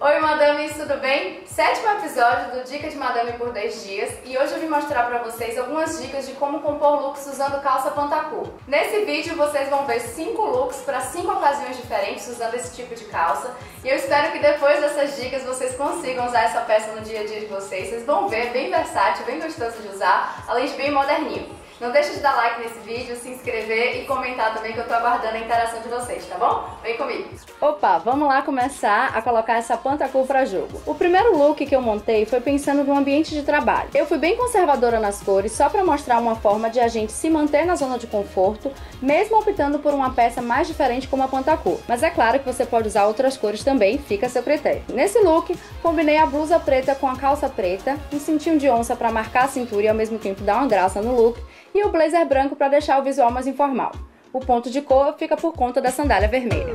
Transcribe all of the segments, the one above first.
Oi madames, tudo bem? Sétimo episódio do Dica de Madame por 10 dias e hoje eu vim mostrar pra vocês algumas dicas de como compor looks usando calça pantacur. Nesse vídeo vocês vão ver 5 looks para 5 ocasiões diferentes usando esse tipo de calça e eu espero que depois dessas dicas vocês consigam usar essa peça no dia a dia de vocês. Vocês vão ver, bem versátil, bem gostoso de usar, além de bem moderninho. Não deixe de dar like nesse vídeo, se inscrever e comentar também que eu tô aguardando a interação de vocês, tá bom? Vem comigo! Opa, vamos lá começar a colocar essa pantacur pra jogo. O primeiro look que eu montei foi pensando no ambiente de trabalho. Eu fui bem conservadora nas cores, só pra mostrar uma forma de a gente se manter na zona de conforto, mesmo optando por uma peça mais diferente como a pantacur. Mas é claro que você pode usar outras cores também, fica a seu critério. Nesse look, combinei a blusa preta com a calça preta, um cintinho de onça pra marcar a cintura e ao mesmo tempo dar uma graça no look, e o blazer branco para deixar o visual mais informal. O ponto de cor fica por conta da sandália vermelha.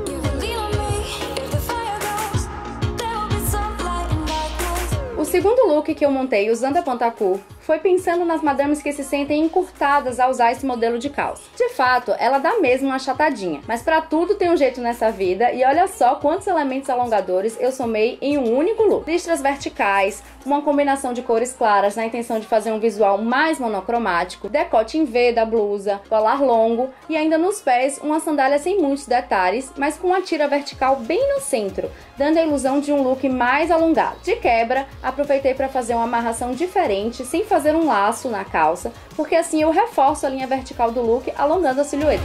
O segundo look que eu montei usando a pantacur foi pensando nas madames que se sentem encurtadas ao usar esse modelo de calça. De fato, ela dá mesmo uma achatadinha, mas pra tudo tem um jeito nessa vida e olha só quantos elementos alongadores eu somei em um único look. Listras verticais, uma combinação de cores claras na intenção de fazer um visual mais monocromático, decote em V da blusa, colar longo e ainda nos pés uma sandália sem muitos detalhes, mas com uma tira vertical bem no centro, dando a ilusão de um look mais alongado. De quebra, aproveitei para fazer uma amarração diferente, sem fazer um laço na calça, porque assim eu reforço a linha vertical do look, alongando a silhueta.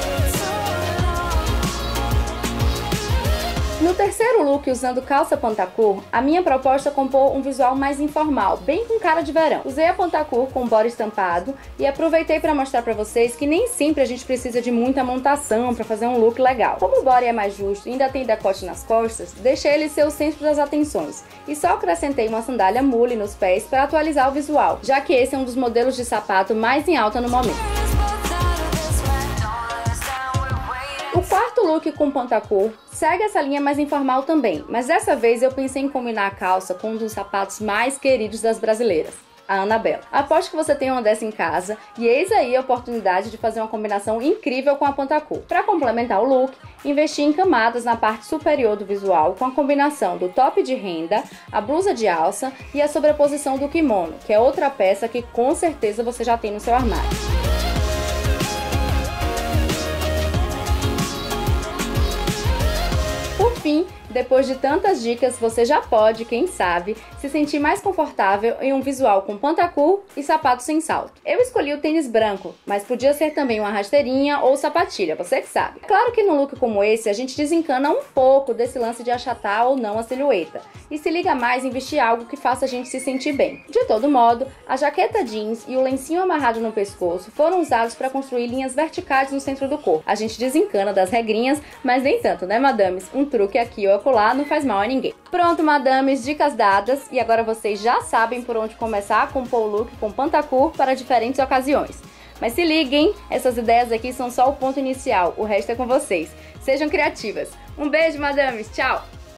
No terceiro look, usando calça pantacur, a minha proposta é compor um visual mais informal, bem com cara de verão. Usei a pantacur com body estampado e aproveitei para mostrar para vocês que nem sempre a gente precisa de muita montação para fazer um look legal. Como o body é mais justo e ainda tem decote nas costas, deixei ele ser o centro das atenções e só acrescentei uma sandália mule nos pés para atualizar o visual, já que esse é um dos modelos de sapato mais em alta no momento. O quarto look com pantacur segue essa linha mais informal também, mas dessa vez eu pensei em combinar a calça com um dos sapatos mais queridos das brasileiras, a Annabella. Aposto que você tem uma dessa em casa e eis aí a oportunidade de fazer uma combinação incrível com a pantacur. Para complementar o look, investi em camadas na parte superior do visual com a combinação do top de renda, a blusa de alça e a sobreposição do kimono, que é outra peça que com certeza você já tem no seu armário. Por fim, depois de tantas dicas, você já pode, quem sabe, se sentir mais confortável em um visual com pantacur e sapato sem salto. Eu escolhi o tênis branco, mas podia ser também uma rasteirinha ou sapatilha, você que sabe. Claro que num look como esse, a gente desencana um pouco desse lance de achatar ou não a silhueta, e se liga mais em vestir algo que faça a gente se sentir bem. De todo modo, a jaqueta jeans e o lencinho amarrado no pescoço foram usados para construir linhas verticais no centro do corpo. A gente desencana das regrinhas, mas nem tanto, né, madames? Um truque aqui ou acolá não faz mal a ninguém. Pronto, madames, dicas dadas, e agora vocês já sabem por onde começar a compor o look com pantacur para diferentes ocasiões. Mas se liguem, essas ideias aqui são só o ponto inicial, o resto é com vocês. Sejam criativas. Um beijo, madames, tchau!